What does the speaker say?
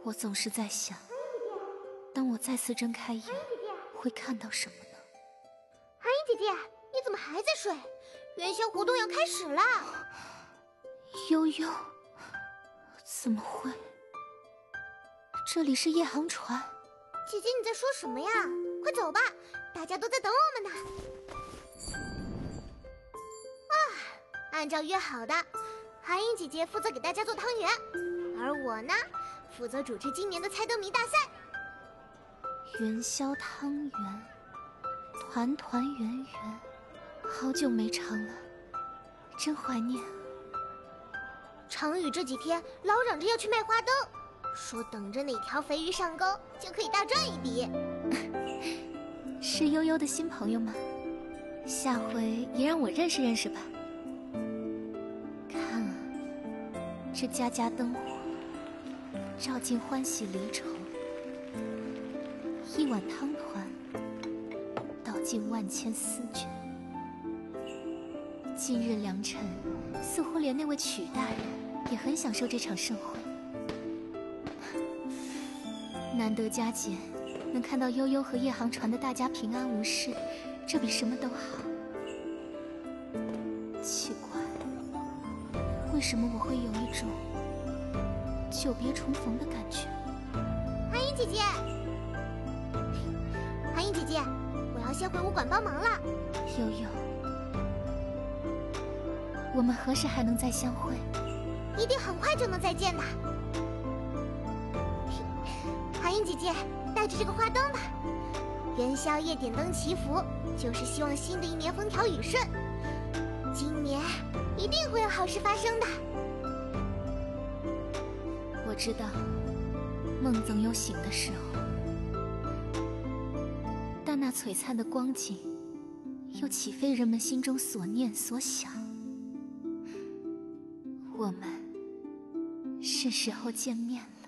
我总是在想，当我再次睁开眼，会看到什么呢？ 韩英姐姐，你怎么还在睡？元宵活动要开始了。 悠悠，怎么会？这里是夜航船。 姐姐，你在说什么呀？快走吧，大家都在等我们呢。按照约好的，韩英姐姐负责给大家做汤圆，而我呢，负责主持今年的猜灯谜大赛。 元宵汤圆，团团圆圆，好久没尝了，真怀念。 常宇这几天老嚷着要去卖花灯，说等着哪条肥鱼上钩就可以大赚一笔。 是悠悠的新朋友吗？下回也让我认识认识吧。看啊，这家家灯火，照尽欢喜离愁；一碗汤团，道尽万千思卷。今日良辰，似乎连那位曲大人也很享受这场盛会。难得佳节，能看到悠悠和夜航船的大家平安无事，这比什么都好。奇怪，为什么我会有一种久别重逢的感觉？ 韩英姐姐，韩英姐姐，我要先回武馆帮忙了。 悠悠，我们何时还能再相会？ 一定很快就能再见的。韩英姐姐，带着这个花灯吧。元宵夜点灯祈福，就是希望新的一年风调雨顺。今年一定会有好事发生的。 我知道，梦总有醒的时候，但那璀璨的光景，又岂非人们心中所念所想？我们是时候见面了。